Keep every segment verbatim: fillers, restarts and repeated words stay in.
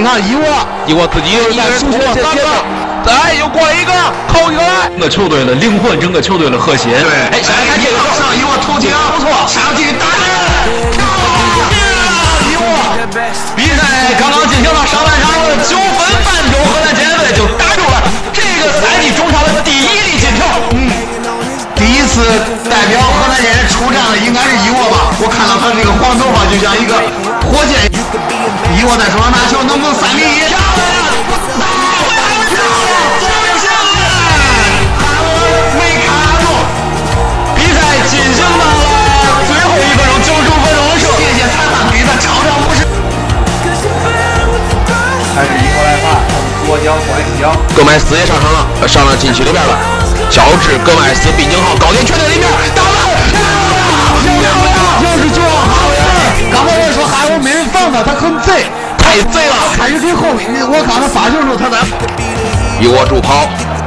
你看一沃， 一沃自己有一个人突破三个，再又过来一个，扣一个来。整个球队的灵魂，整个球队的和谐。 对， 哎，上来看这个上一沃突进，不错，上去打人，漂亮！一沃， 比赛刚刚进行到上半场九分半钟，河南建队就打住了这个赛季中超的第一粒进球。 嗯，第一次代表河南建队出战的应该是一沃吧？我看到他这个黄头发就像一个火箭。一沃在手上拿球，能不能三比一？漂亮！ 进行到了最后一分钟，九十五分钟的时候， 谢谢裁判给他超常不是。 还是一过来罚，左脚拐脚。 戈麦斯也上场了，上了禁区里边了。乔治、戈麦斯、毕景浩、高点全在里面，打了，漂亮！ 又是九号哈维尔。刚才我说哈维尔没人放他，他很贼， 太贼了。 开始给后面，我看他发球的时候，他在一窝助跑，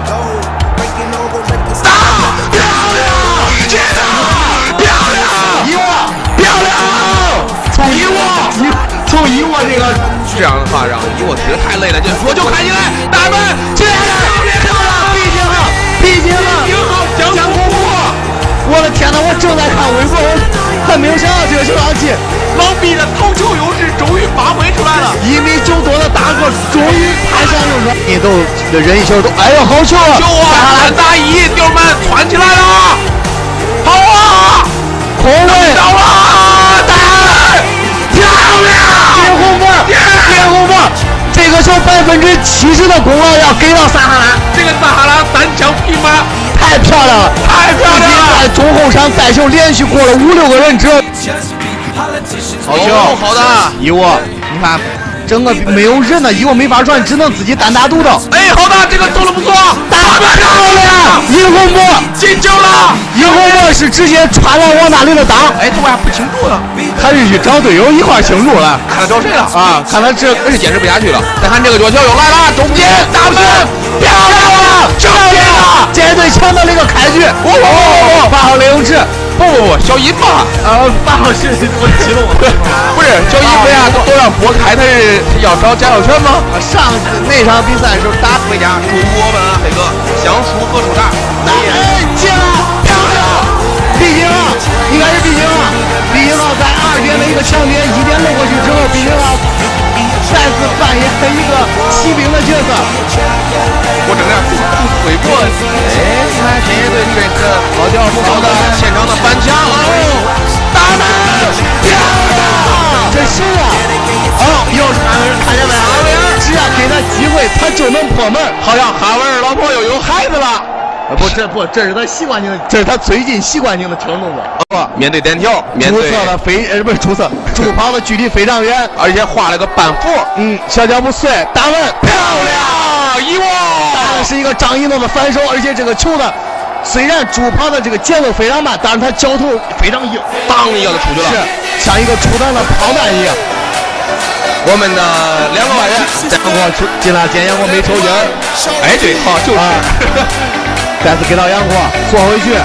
打，漂亮！接着，漂亮！ 一沃， 漂亮！ 从一沃，从一沃这个这样的话，让一沃踢得太累了，就我就看起来，大门进来了，漂亮！ 毕竟啊，毕竟啊， 江江湖。 我的天哪！我正在看微博，我还没有想到这个球上去， 老毕的头球优势终于发挥出来了， 一米九多的大个终于派上用场，你都这任意球都，哎呦好球啊！ 球啊，三打一，弟们窜起来了，好啊， 空位到了，打，漂亮， 接红波，接红波，这个球百分之七十的功劳要给到撒哈拉， 这个撒哈拉单枪匹马。 太漂亮了， 太漂亮了！ 在中后场带球连续过了五六个人之后， 好球，好的， 一沃，你看整个没有人了，一沃没法传，只能自己单打独斗。 哎，好的，这个做的不错， 打得漂亮！尹洪波进球了， 尹洪波是直接穿了往那里的挡， 哎，这我还不清楚呢， 他是去找队友一块庆祝了， 看他找谁了啊？看他这真是坚持不下去了。再看这个角球又来了，中间大门，漂亮了， 漂亮了！建队抢到了一个开局， 哦哦， 八号雷永志。 不不不，小姨吧， 呃，八号是我激动了， 不是小姨夫呀，都都让拨开，他是要找贾小泉吗？ 上那场比赛的时候打回家，祝我们黑哥相熟何处大？ 哎，进了，漂亮！毕竟啊，应该是毕竟啊，毕竟啊，在二边的一个强点一点落过去之后，毕竟啊，再次扮演了一个骑兵的角色。 我整个不不回过，哎，看建业队这个好叫不好的现场的反抢，哦，打门，漂亮！ 这是啊，哦，又是哈维尔，看见没？哈维尔只要给他机会，他就能破门。 好像哈维尔老婆又有孩子了。 呃，不，这不，这是他习惯性的，这是他最近习惯性的停动作。 哦，面对点球，面对出色的飞，呃，不是出色，助跑的距离非常远， 而且画了个半幅。 嗯，小脚不碎，打门，漂亮！ 一窝， 打的是一个张一诺的反手，而且这个球呢，虽然助跑的这个节奏非常慢，但是他脚头非常硬， 当一下就出去了， 是像一个出弹的炮弹一样。 我们的两个外援， 阳光出进了，今天阳光没抽筋儿， 哎，对，好，就是。 啊再次给到杨国坐回去，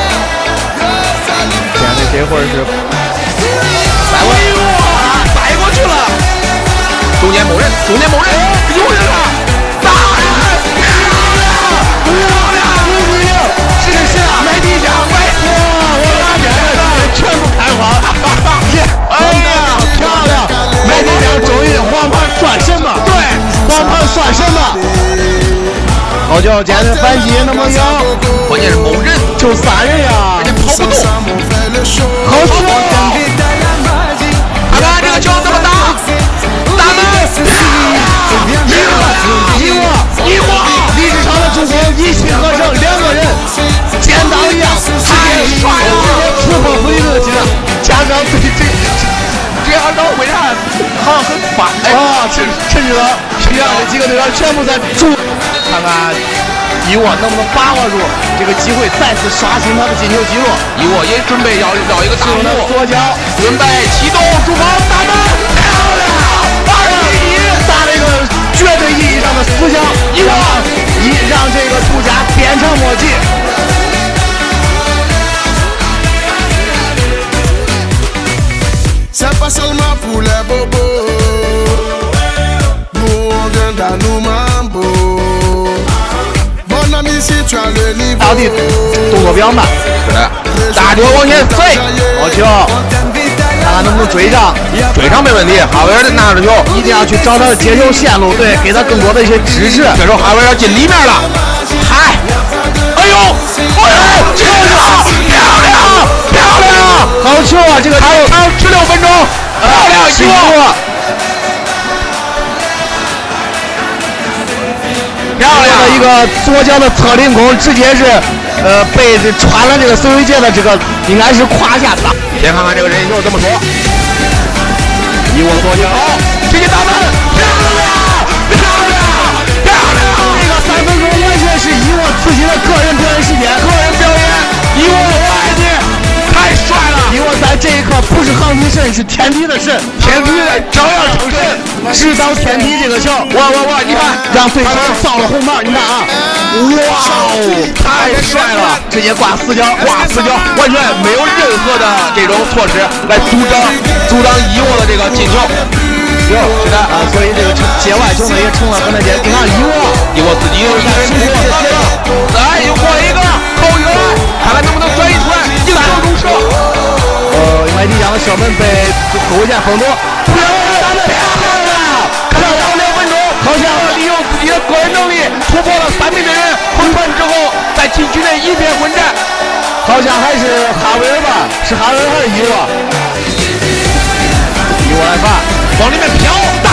现在这会儿是塞过，塞过去了，中间某人，中间某人，有人了，打人，漂亮，漂亮，五比零，是谁啊？麦迪加，喂， 哇，我的天呐，全部开花，耶，哎呀，漂亮，麦迪加终于黄牌算什么？ 对， 黄牌算什么？好球！今天的反击能不能有？ 关键是某人就仨人呀， 人家跑不动。 好球！ 看看这个球怎么打，打门！一个， 一个， 一个！ 历史上的助攻一气呵成，两个人剪刀一样，直接帅了，直接突破回热情，加上最最这二刀为啥好像很快啊？陈陈指导，实际上这几个队员全部在助。看看伊沃能不能把握住这个机会，再次刷新他的进球记录。 伊沃也准备要要一个大幕， 左脚准备启动助跑，打门，漂亮！二比一， 打了一个绝对意义上的死角，伊沃一让这个杜家鞭长莫及。 C'est pas seulement pour les bobos. Nous 到底动作比较慢。 是的，大球往前飞， 好球，看看能不能追上， 追上没问题。哈维尔拿着球， 一定要去找他的接球线路，对，给他更多的一些指示。 这时候哈维尔进里面了，嗨，哎呦，哎呦，进球了，漂亮，漂亮， 好球啊！这个还有还有十六分钟，漂亮， 辛苦了。 漂亮的一个左脚的侧凌空，直接是呃被穿了这个水尾结的这个应该是胯下打。 先看看这个任意球怎么说。 一握左脚， 直接打门，漂亮，漂亮，漂亮！ 这个三分钟完全是一握自己的个人表演时间， 个人表演，一握我爱你，太帅了！ 一握在这一刻不是航天神，是天梯的神， 天梯的照样成神， 指导天梯这个球， 哇哇哇！你看， 让对手造了红牌，你看啊， 哇哦，太帅了！ 直接挂死角， 挂死角，完全没有任何的这种措施来阻挡阻挡一握的这个进球。 有是的啊，所以这个界外球呢也成了很难解。你看一握， 一握自己有一个人突破，来又过一个，扣一个来，看看能不能转移出来，一个球入射。 呃，因为你讲的射门被后卫线封堵，漂亮，漂亮， 看到两分钟，好像利用自己的个人能力突破了三名的人，横传之后在禁区内一片混战， 好像还是哈维尔吧？是哈维尔还是伊沃？伊沃来罚， 往里面飘，打